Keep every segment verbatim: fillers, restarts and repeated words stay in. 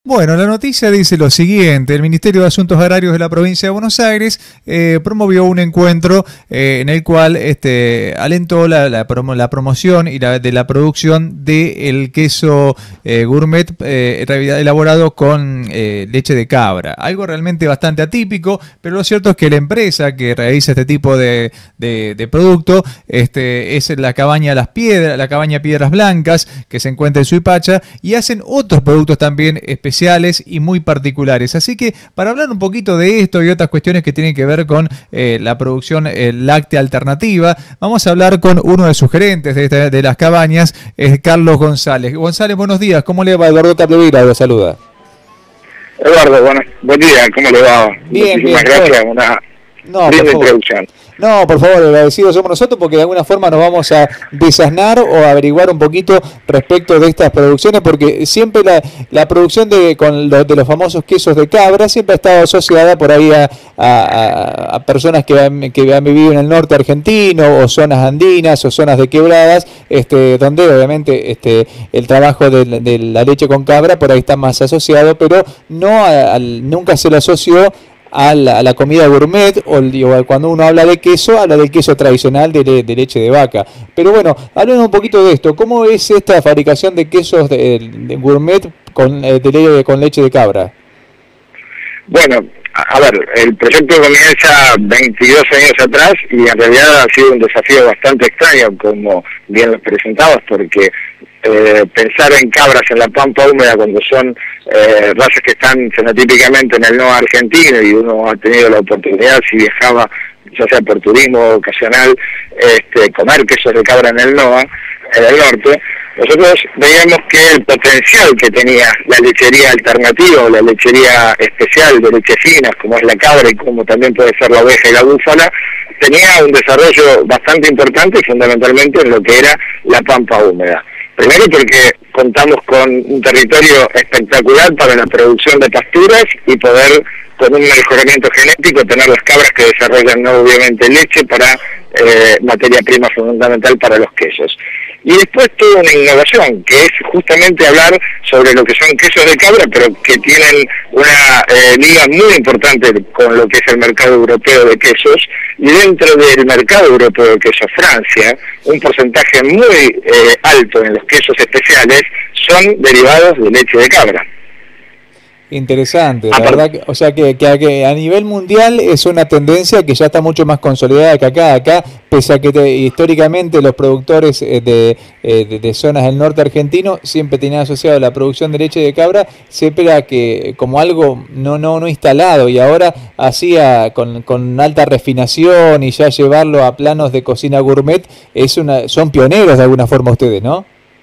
Bueno, la noticia dice lo siguiente: el Ministerio de Asuntos Agrarios de la provincia de Buenos Aires eh, promovió un encuentro eh, en el cual este, alentó la, la, promo, la promoción y la, de la producción del queso eh, gourmet eh, elaborado con eh, leche de cabra. Algo realmente bastante atípico, pero lo cierto es que la empresa que realiza este tipo de, de, de producto este, es la cabaña Las Piedras, la cabaña Piedras Blancas, que se encuentra en Suipacha, y hacen otros productos también especiales y muy particulares. Así que para hablar un poquito de esto y otras cuestiones que tienen que ver con eh, la producción eh, láctea alternativa, vamos a hablar con uno de sus gerentes de, esta, de las cabañas, eh, Carlos González. González, buenos días. ¿Cómo le va? Eduardo Capdevila lo saluda. Eduardo, bueno, buen día. ¿Cómo le va? Bien, Muchísimas bien, gracias. bien. Una No, linda por introducción. No, por favor, agradecidos somos nosotros porque de alguna forma nos vamos a desasnar o averiguar un poquito respecto de estas producciones, porque siempre la, la producción de, con lo, de los famosos quesos de cabra siempre ha estado asociada por ahí a, a, a personas que han, que han vivido en el norte argentino o zonas andinas o zonas de quebradas, este, donde obviamente este, el trabajo de, de la leche con cabra por ahí está más asociado, pero no a, a, nunca se lo asoció A la, a la comida gourmet, o digo, cuando uno habla de queso, habla del queso tradicional de, le, de leche de vaca. Pero bueno, háblenos un poquito de esto. ¿Cómo es esta fabricación de quesos de, de gourmet con, de, de, con leche de cabra? Bueno, a ver, el proyecto comienza veintidós años atrás y en realidad ha sido un desafío bastante extraño, como bien lo presentabas, porque eh, pensar en cabras en la pampa húmeda cuando son eh, razas que están fenotípicamente en el no argentino, y uno ha tenido la oportunidad, si viajaba, ya sea por turismo ocasional, este, comer quesos de cabra en el N O A, en el norte, nosotros veíamos que el potencial que tenía la lechería alternativa o la lechería especial de leche finas, como es la cabra y como también puede ser la oveja y la búfala, tenía un desarrollo bastante importante, fundamentalmente en lo que era la pampa húmeda. Primero porque contamos con un territorio espectacular para la producción de pasturas y poder, con un mejoramiento genético, tener las cabras que desarrollan no obviamente leche para eh, materia prima fundamental para los quesos. Y después toda una innovación, que es justamente hablar sobre lo que son quesos de cabra, pero que tienen una eh, liga muy importante con lo que es el mercado europeo de quesos, y dentro del mercado europeo de quesos, Francia, un porcentaje muy eh, alto en los quesos especiales son derivados de leche de cabra. Interesante, la verdad, que, o sea que, que, que a nivel mundial es una tendencia que ya está mucho más consolidada que acá, acá, pese a que te, históricamente los productores de, de, de zonas del norte argentino siempre tenían asociado la producción de leche de cabra, siempre era que como algo no no no instalado, y ahora hacía con, con alta refinación y ya llevarlo a planos de cocina gourmet, es una son pioneros de alguna forma ustedes, ¿no?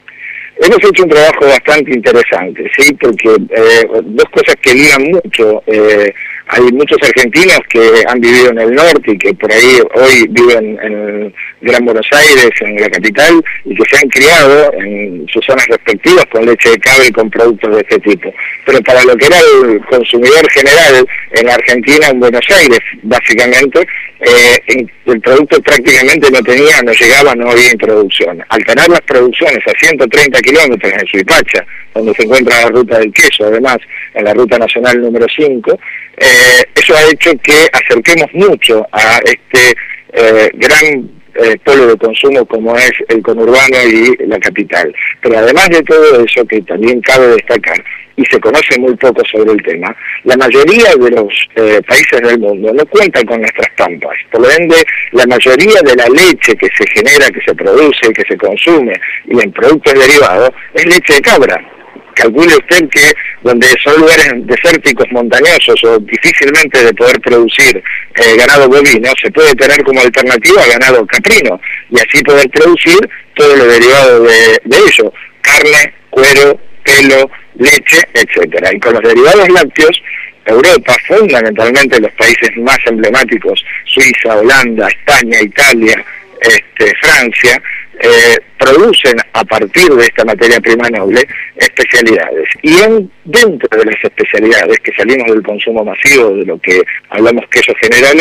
Hemos hecho un trabajo bastante interesante, sí, porque eh, dos cosas que ligan mucho. Eh, hay muchos argentinos que han vivido en el norte y que por ahí hoy viven en Gran Buenos Aires, en la capital, y que se han criado en sus zonas respectivas con leche de cabra y con productos de este tipo. Pero para lo que era el consumidor general en Argentina, en Buenos Aires, básicamente, eh, el producto prácticamente no tenía, no llegaba, no había introducción. Al tener las producciones a ciento treinta kilómetros en Suipacha, donde se encuentra la ruta del queso, además, en la ruta nacional número cinco, eh, eso ha hecho que acerquemos mucho a este eh, gran eh, polo de consumo como es el conurbano y la capital. Pero además de todo eso, que también cabe destacar, y se conoce muy poco sobre el tema, la mayoría de los eh, países del mundo no cuentan con nuestras pampas. Por lo ende, la mayoría de la leche que se genera, que se produce, que se consume y en productos derivados, es leche de cabra. Calcule usted que donde son lugares desérticos, montañosos o difícilmente de poder producir eh, ganado bovino, se puede tener como alternativa ganado caprino y así poder producir todo lo derivado de, de ello: carne, cuero, pelo, leche, etcétera. Y con los derivados lácteos, Europa, fundamentalmente los países más emblemáticos, Suiza, Holanda, España, Italia, este, Francia, eh, producen a partir de esta materia prima noble especialidades. Y en, dentro de las especialidades que salimos del consumo masivo, de lo que hablamos quesos generales,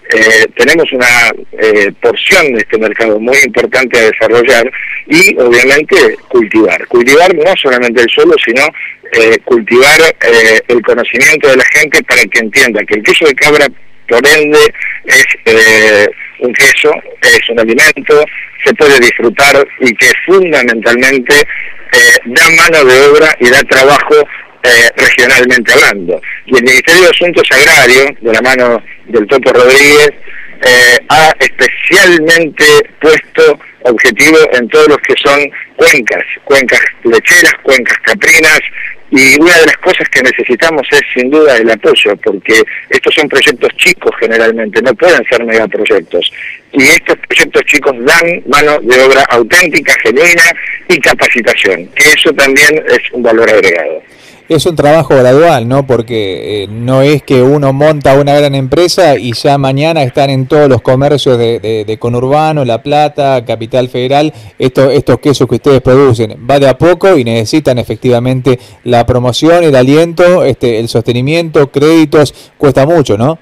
eh, tenemos una eh, porción de este mercado muy importante a desarrollar y obviamente cultivar. Cultivar no solamente el suelo, sino eh, cultivar eh, el conocimiento de la gente para que entienda que el queso de cabra, por ende, es eh, un queso, es un alimento, se puede disfrutar y que fundamentalmente eh, da mano de obra y da trabajo eh, regionalmente hablando. Y el Ministerio de Asuntos Agrarios, de la mano del Topo Rodríguez, eh, ha especialmente puesto objetivo en todos los que son cuencas, cuencas lecheras, cuencas caprinas, y una de las cosas que necesitamos es sin duda el apoyo, porque estos son proyectos chicos generalmente, no pueden ser megaproyectos, y estos proyectos chicos dan mano de obra auténtica, genuina y capacitación, que eso también es un valor agregado. Es un trabajo gradual, ¿no? Porque eh, no es que uno monta una gran empresa y ya mañana están en todos los comercios de, de, de conurbano, La Plata, Capital Federal, estos, estos quesos que ustedes producen. Va de a poco y necesitan efectivamente la promoción, el aliento, este, el sostenimiento, créditos, cuesta mucho, ¿no?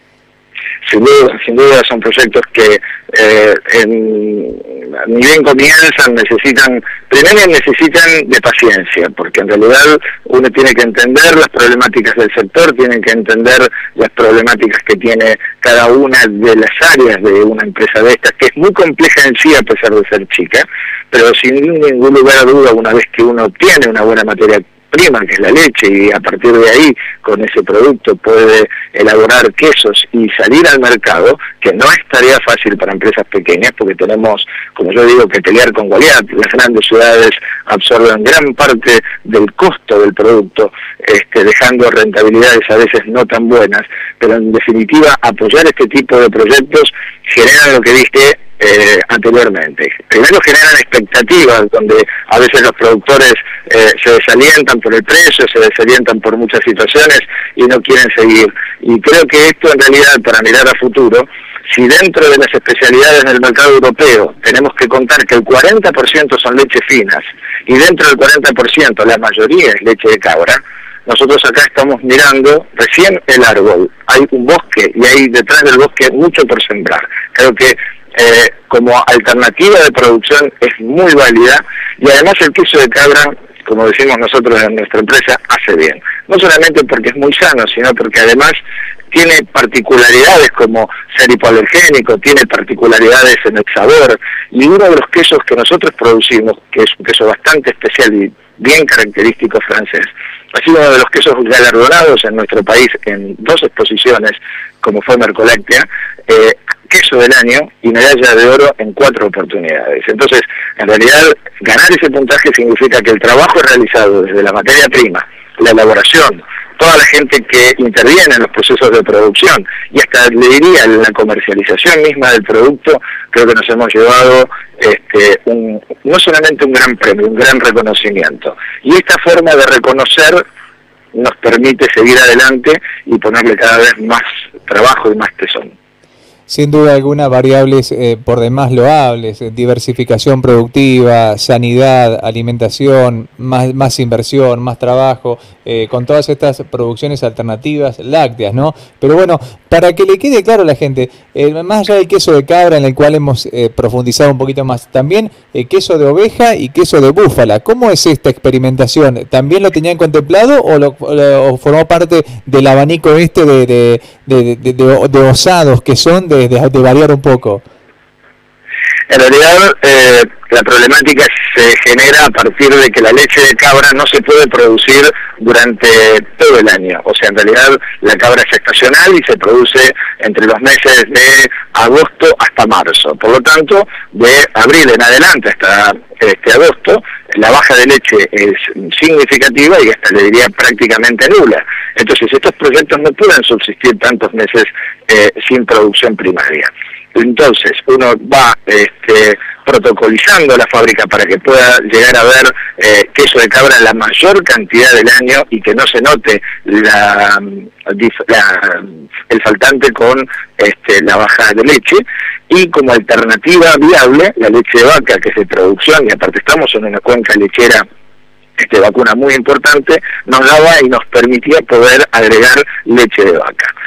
Sin duda, sin duda son proyectos que eh, en, ni bien comienzan, necesitan, primero necesitan de paciencia, porque en realidad uno tiene que entender las problemáticas del sector, tiene que entender las problemáticas que tiene cada una de las áreas de una empresa de estas, que es muy compleja en sí a pesar de ser chica, pero sin ningún lugar a duda, una vez que uno obtiene una buena materia prima, que es la leche, y a partir de ahí, con ese producto, puede elaborar quesos y salir al mercado, que no es tarea fácil para empresas pequeñas, porque tenemos, como yo digo, que pelear con Goliat. Las grandes ciudades absorben gran parte del costo del producto, este, dejando rentabilidades a veces no tan buenas, pero en definitiva, apoyar este tipo de proyectos genera lo que dije Eh, anteriormente. Primero generan expectativas, donde a veces los productores eh, se desalientan por el precio, se desalientan por muchas situaciones y no quieren seguir. Y creo que esto en realidad, para mirar a futuro, si dentro de las especialidades del mercado europeo tenemos que contar que el cuarenta por ciento son leches finas y dentro del cuarenta por ciento la mayoría es leche de cabra, nosotros acá estamos mirando recién el árbol. Hay un bosque y hay detrás del bosque mucho por sembrar. Creo que Eh, como alternativa de producción es muy válida, y además el queso de cabra, como decimos nosotros en nuestra empresa, hace bien. No solamente porque es muy sano, sino porque además tiene particularidades como ser hipoalergénico, tiene particularidades en el sabor, y uno de los quesos que nosotros producimos, que es un queso bastante especial y bien característico francés, ha sido uno de los quesos galardonados en nuestro país en dos exposiciones, como fue Mercoláctea, eh, queso del año y medalla de oro en cuatro oportunidades. Entonces, en realidad, ganar ese puntaje significa que el trabajo realizado desde la materia prima, la elaboración, toda la gente que interviene en los procesos de producción y hasta, le diría, la comercialización misma del producto, creo que nos hemos llevado este, un, no solamente un gran premio, un gran reconocimiento. Y esta forma de reconocer nos permite seguir adelante y ponerle cada vez más trabajo y más tesón. Sin duda alguna, variables eh, por demás loables, eh, diversificación productiva, sanidad, alimentación, más, más inversión, más trabajo, eh, con todas estas producciones alternativas lácteas, ¿no? Pero bueno, para que le quede claro a la gente, eh, más allá del queso de cabra, en el cual hemos eh, profundizado un poquito más, también eh, queso de oveja y queso de búfala. ¿Cómo es esta experimentación? ¿También lo tenían contemplado o, lo, o formó parte del abanico este de, de, de, de, de, de osados que son de De, de variar un poco? En realidad, eh, la problemática se genera a partir de que la leche de cabra no se puede producir durante todo el año. O sea, en realidad la cabra es estacional y se produce entre los meses de agosto hasta marzo. Por lo tanto, de abril en adelante hasta este agosto, la baja de leche es significativa y hasta le diría prácticamente nula. Entonces, estos proyectos no pueden subsistir tantos meses eh, sin producción primaria. Entonces, uno va este, protocolizando la fábrica para que pueda llegar a ver eh, queso de cabra la mayor cantidad del año y que no se note la, la, el faltante con este, la baja de leche. Y como alternativa viable, la leche de vaca, que es de producción, y aparte estamos en una cuenca lechera este, vacuna muy importante, nos daba y nos permitía poder agregar leche de vaca.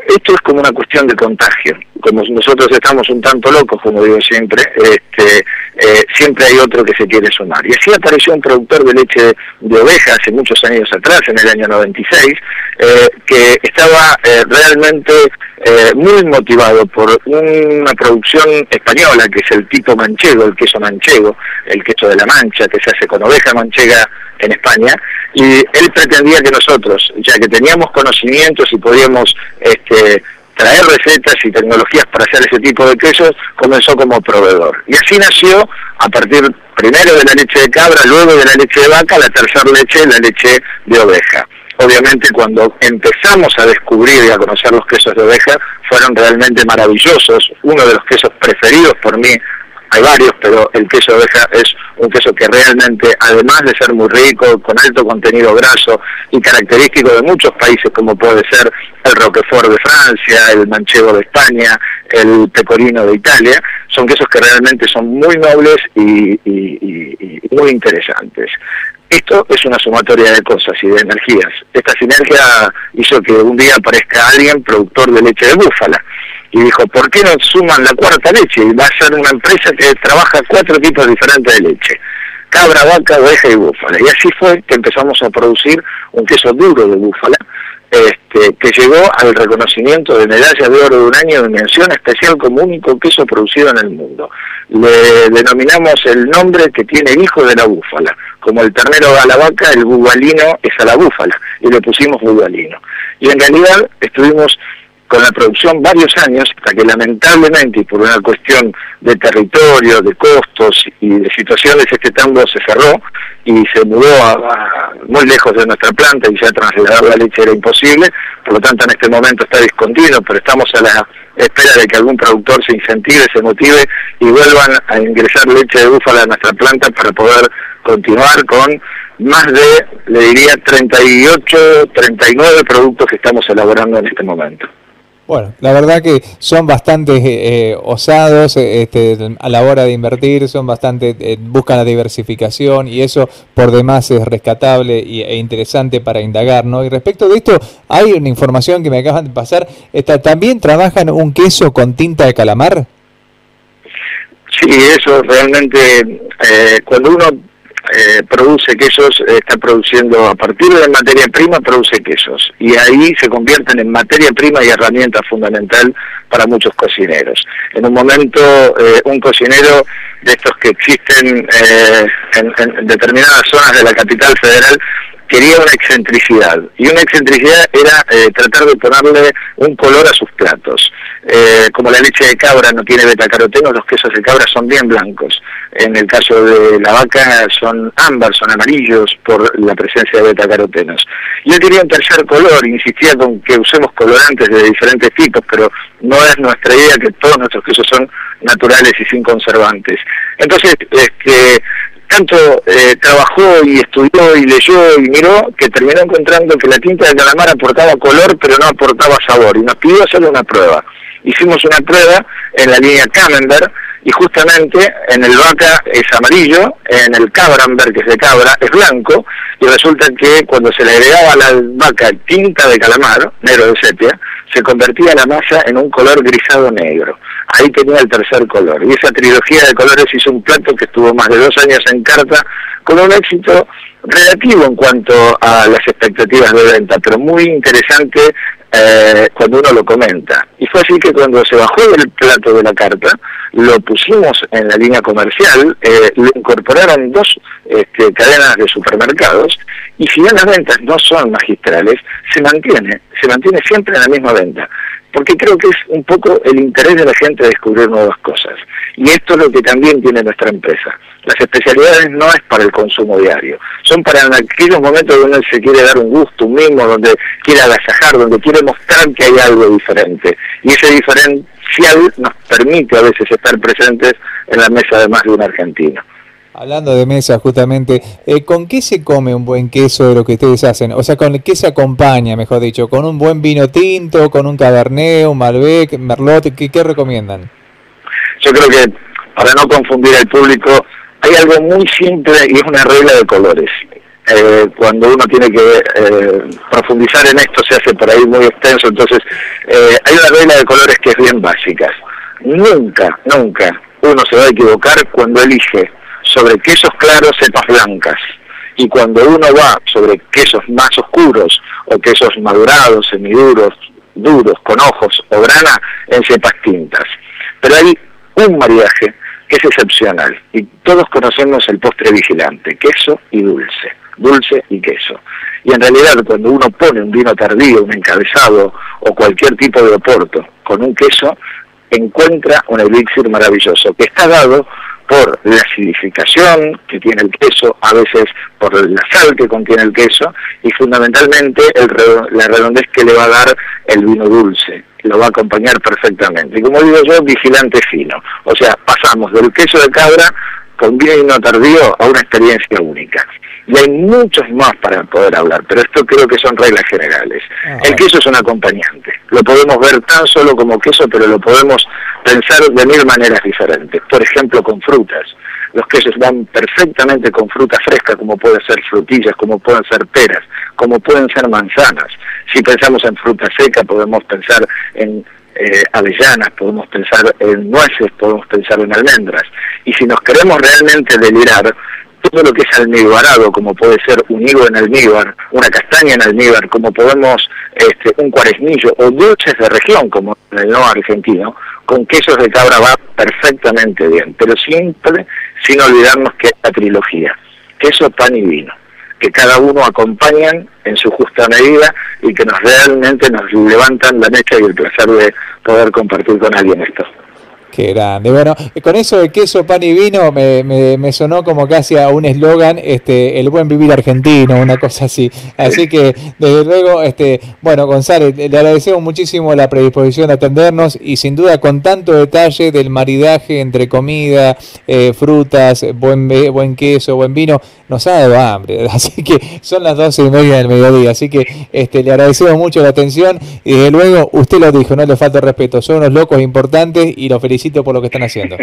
esto es como una cuestión de contagio. Como nosotros estamos un tanto locos, como digo siempre, este, eh, siempre hay otro que se quiere sumar. Y así apareció un productor de leche de oveja hace muchos años atrás, en el año noventa y seis, eh, que estaba eh, realmente eh, muy motivado por una producción española, que es el tipo manchego, el queso manchego, el queso de la Mancha, que se hace con oveja manchega en España, y él pretendía que nosotros, ya que teníamos conocimientos y podíamos este, traer recetas y tecnologías para hacer ese tipo de quesos, comenzó como proveedor. Y así nació, a partir primero de la leche de cabra, luego de la leche de vaca, la tercera leche, la leche de oveja. Obviamente cuando empezamos a descubrir y a conocer los quesos de oveja, fueron realmente maravillosos. Uno de los quesos preferidos por mí, hay varios, pero el queso de oveja es un queso que realmente, además de ser muy rico, con alto contenido graso y característico de muchos países, como puede ser el Roquefort de Francia, el Manchego de España, el Pecorino de Italia, son quesos que realmente son muy nobles y, y, y, y muy interesantes. Esto es una sumatoria de cosas y de energías. Esta sinergia hizo que un día aparezca alguien productor de leche de búfala. Y dijo, ¿por qué no suman la cuarta leche? Y va a ser una empresa que trabaja cuatro tipos diferentes de leche. Cabra, vaca, oveja y búfala. Y así fue que empezamos a producir un queso duro de búfala, este, que llegó al reconocimiento de medalla de oro de un año de mención especial como único queso producido en el mundo. Le denominamos el nombre que tiene el hijo de la búfala. Como el ternero a la vaca, el bubalino es a la búfala. Y le pusimos bubalino. Y en realidad estuvimos con la producción varios años, hasta que lamentablemente, y por una cuestión de territorio, de costos y de situaciones, este tambo se cerró y se mudó a, a muy lejos de nuestra planta, y ya trasladar la leche era imposible. Por lo tanto, en este momento está discontinuo, pero estamos a la espera de que algún productor se incentive, se motive y vuelvan a ingresar leche de búfala a nuestra planta para poder continuar con más de, le diría, treinta y ocho, treinta y nueve productos que estamos elaborando en este momento. Bueno, la verdad que son bastante eh, osados este, a la hora de invertir, son bastante, eh, buscan la diversificación, y eso por demás es rescatable y, e interesante para indagar, ¿no? Y respecto de esto, hay una información que me acaban de pasar, esta, ¿también trabajan un queso con tinta de calamar? Sí, eso realmente, eh, cuando uno Eh, produce quesos, eh, está produciendo, a partir de materia prima, produce quesos, y ahí se convierten en materia prima y herramienta fundamental para muchos cocineros. En un momento, eh, un cocinero de estos que existen eh, en, en determinadas zonas de la capital federal quería una excentricidad, y una excentricidad era eh, tratar de ponerle un color a sus platos. Eh, como la leche de cabra no tiene betacarotenos, los quesos de cabra son bien blancos. En el caso de la vaca son ámbar, son amarillos por la presencia de betacarotenos. Yo quería un tercer color, insistía con que usemos colorantes de diferentes tipos, pero no es nuestra idea, que todos nuestros quesos son naturales y sin conservantes. Entonces, este, tanto eh, trabajó y estudió y leyó y miró, que terminó encontrando que la tinta de calamar aportaba color, pero no aportaba sabor, y nos pidió hacerle una prueba. Hicimos una prueba en la línea Camembert, y justamente en el vaca es amarillo, en el Cabramber, que es de cabra, es blanco, y resulta que cuando se le agregaba a la vaca tinta de calamar, negro de sepia, se convertía la masa en un color grisado negro. Ahí tenía el tercer color, y esa trilogía de colores hizo un plato que estuvo más de dos años en carta, con un éxito relativo en cuanto a las expectativas de venta, pero muy interesante eh, cuando uno lo comenta. Y fue así que cuando se bajó del plato de la carta, lo pusimos en la línea comercial, eh, lo incorporaron dos este, cadenas de supermercados, y si bien las ventas no son magistrales, se mantiene, se mantiene siempre en la misma venta, porque creo que es un poco el interés de la gente de descubrir nuevas cosas. Y esto es lo que también tiene nuestra empresa. Las especialidades no es para el consumo diario, son para en aquellos momentos donde se quiere dar un gusto, un mimo, donde quiere agasajar, donde quiere mostrar que hay algo diferente. Y ese diferencial nos permite a veces estar presentes en la mesa de más de un argentino. Hablando de mesa, justamente, eh, ¿con qué se come un buen queso de lo que ustedes hacen? O sea, ¿con qué se acompaña, mejor dicho? ¿Con un buen vino tinto, con un Cabernet, un Malbec, Merlot? ¿Qué, qué recomiendan? Yo creo que, para no confundir al público, hay algo muy simple y es una regla de colores. eh, cuando uno tiene que eh, profundizar en esto se hace por ahí muy extenso, entonces eh, hay una regla de colores que es bien básica. Nunca, nunca uno se va a equivocar cuando elige sobre quesos claros cepas blancas, y cuando uno va sobre quesos más oscuros o quesos madurados, semiduros, duros, con ojos o grana, en cepas tintas. Pero hay un maridaje que es excepcional, y todos conocemos el postre vigilante, queso y dulce, dulce y queso. Y en realidad cuando uno pone un vino tardío, un encabezado o cualquier tipo de oporto con un queso, encuentra un elixir maravilloso que está dado por la acidificación que tiene el queso, a veces por la sal que contiene el queso, y fundamentalmente el, la redondez que le va a dar el vino dulce, lo va a acompañar perfectamente. Y como digo yo, vigilante fino, o sea, pasamos del queso de cabra con vino tardío a una experiencia única. Y hay muchos más para poder hablar, pero esto creo que son reglas generales. Ah, el queso es un acompañante, lo podemos ver tan solo como queso, pero lo podemos pensar de mil maneras diferentes. Por ejemplo, con frutas. Los quesos van perfectamente con fruta fresca, como pueden ser frutillas, como pueden ser peras, como pueden ser manzanas. Si pensamos en fruta seca, podemos pensar en eh, avellanas, podemos pensar en nueces, podemos pensar en almendras. Y si nos queremos realmente delirar, todo lo que es almíbarado, como puede ser un higo en almíbar, una castaña en almíbar, como podemos este, un cuaresmillo, o dulces de región, como en el no argentino, con quesos de cabra va perfectamente bien, pero siempre sin olvidarnos que es la trilogía, queso, pan y vino, que cada uno acompañan en su justa medida y que nos realmente nos levantan la mecha y el placer de poder compartir con alguien esto. Qué grande. Bueno, con eso de queso, pan y vino me, me, me sonó como casi a un eslogan, este, el buen vivir argentino, una cosa así. Así que, desde luego, este, bueno, González, le agradecemos muchísimo la predisposición de atendernos y sin duda con tanto detalle del maridaje entre comida, eh, frutas, buen, buen queso, buen vino, nos ha dado hambre. Así que son las doce y media del mediodía. Así que este, le agradecemos mucho la atención y desde luego, usted lo dijo, no le falta respeto, son unos locos importantes y los felicito por lo que están haciendo.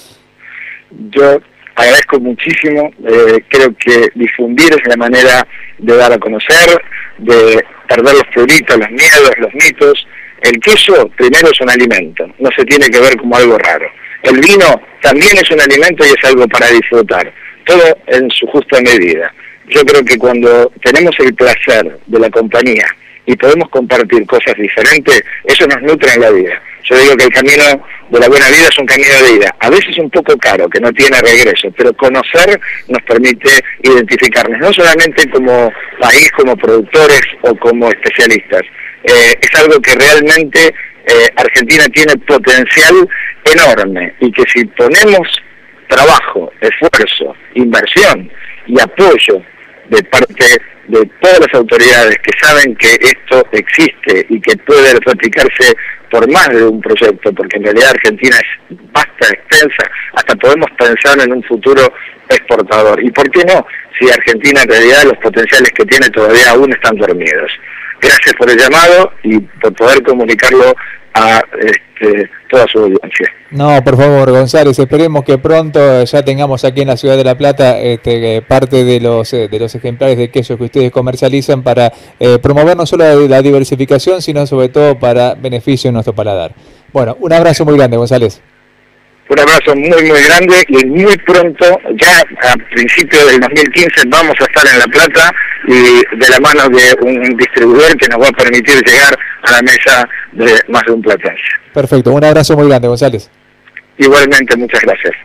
Yo agradezco muchísimo, eh, creo que difundir es la manera de dar a conocer, de perder los pruritos, los miedos, los mitos. El queso primero es un alimento, no se tiene que ver como algo raro. El vino también es un alimento y es algo para disfrutar, todo en su justa medida. Yo creo que cuando tenemos el placer de la compañía y podemos compartir cosas diferentes, eso nos nutre en la vida. Yo digo que el camino de la buena vida es un camino de ida, a veces un poco caro, que no tiene regreso, pero conocer nos permite identificarnos, no solamente como país, como productores o como especialistas. Eh, es algo que realmente eh, Argentina tiene potencial enorme y que si ponemos trabajo, esfuerzo, inversión y apoyo de parte de todas las autoridades que saben que esto existe y que puede replicarse por más de un proyecto, porque en realidad Argentina es vasta, extensa, hasta podemos pensar en un futuro exportador. ¿Y por qué no? Si Argentina en realidad los potenciales que tiene todavía aún están dormidos. Gracias por el llamado y por poder comunicarlo a este, toda su audiencia. No, por favor, González, esperemos que pronto ya tengamos aquí en la ciudad de La Plata este, parte de los de los ejemplares de queso que ustedes comercializan para eh, promover no solo la diversificación, sino sobre todo para beneficio de nuestro paladar. Bueno, un abrazo muy grande, González. Un abrazo muy muy grande y muy pronto, ya a principios del dos mil quince vamos a estar en La Plata y de la mano de un distribuidor que nos va a permitir llegar a la mesa de más de un platense. Perfecto, un abrazo muy grande, González. Igualmente, muchas gracias.